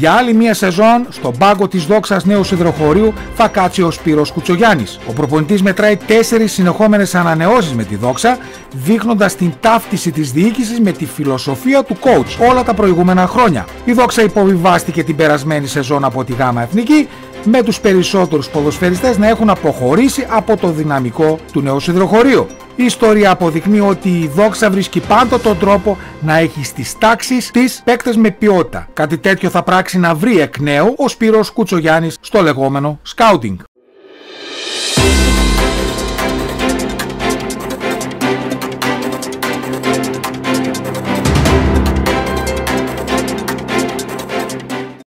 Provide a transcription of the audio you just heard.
Για άλλη μία σεζόν, στον πάγκο της Δόξας νέου υδροχωρίου θα κάτσει ο Σπύρος Κουτσογιάννης. Ο προπονητής μετράει 4 συνεχόμενες ανανεώσεις με τη Δόξα, δείχνοντας την ταύτιση της διοίκησης με τη φιλοσοφία του coach όλα τα προηγούμενα χρόνια. Η Δόξα υποβιβάστηκε την περασμένη σεζόν από τη Γάμα Εθνική, με τους περισσότερους ποδοσφαιριστές να έχουν αποχωρήσει από το δυναμικό του νέου υδροχωρίου. Η ιστορία αποδεικνύει ότι η Δόξα βρίσκει πάντοτε τον τρόπο να έχει στις τάξεις της παίκτες με ποιότητα. Κάτι τέτοιο θα πράξει να βρει εκ νέου ο Σπύρος Κουτσογιάννης στο λεγόμενο σκάουτινγκ.